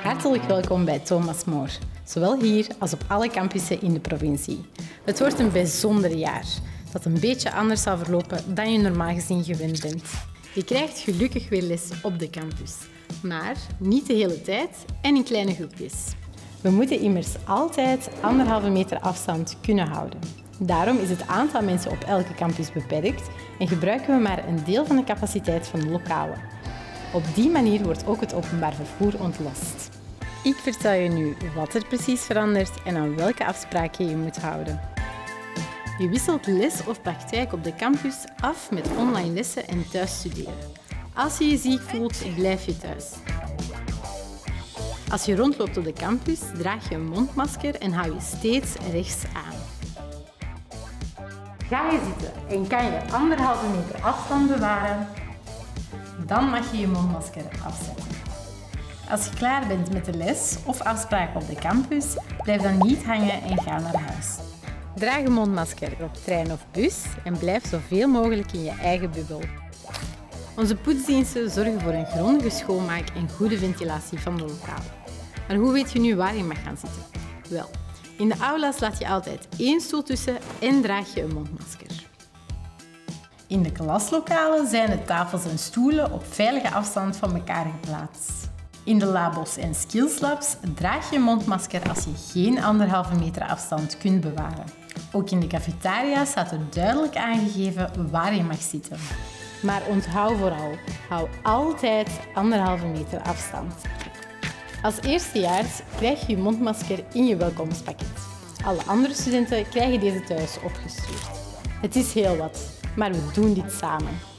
Hartelijk welkom bij Thomas More, zowel hier als op alle campussen in de provincie. Het wordt een bijzonder jaar, dat een beetje anders zal verlopen dan je normaal gezien gewend bent. Je krijgt gelukkig weer les op de campus, maar niet de hele tijd en in kleine groepjes. We moeten immers altijd 1,5 meter afstand kunnen houden. Daarom is het aantal mensen op elke campus beperkt en gebruiken we maar een deel van de capaciteit van de lokalen. Op die manier wordt ook het openbaar vervoer ontlast. Ik vertel je nu wat er precies verandert en aan welke afspraken je moet houden. Je wisselt les of praktijk op de campus af met online lessen en thuis studeren. Als je je ziek voelt, blijf je thuis. Als je rondloopt op de campus, draag je een mondmasker en hou je steeds rechts aan. Ga je zitten en kan je 1,5 meter afstand bewaren, dan mag je je mondmasker afzetten. Als je klaar bent met de les of afspraken op de campus, blijf dan niet hangen en ga naar huis. Draag een mondmasker op trein of bus en blijf zoveel mogelijk in je eigen bubbel. Onze poetsdiensten zorgen voor een grondige schoonmaak en goede ventilatie van de lokalen. Maar hoe weet je nu waar je mag gaan zitten? Wel, in de aula's laat je altijd 1 stoel tussen en draag je een mondmasker. In de klaslokalen zijn de tafels en stoelen op veilige afstand van elkaar geplaatst. In de labos en skillslabs draag je een mondmasker als je geen 1,5 meter afstand kunt bewaren. Ook in de cafetaria staat er duidelijk aangegeven waar je mag zitten. Maar onthoud vooral, hou altijd 1,5 meter afstand. Als eerstejaars krijg je je mondmasker in je welkomstpakket. Alle andere studenten krijgen deze thuis opgestuurd. Het is heel wat, maar we doen dit samen.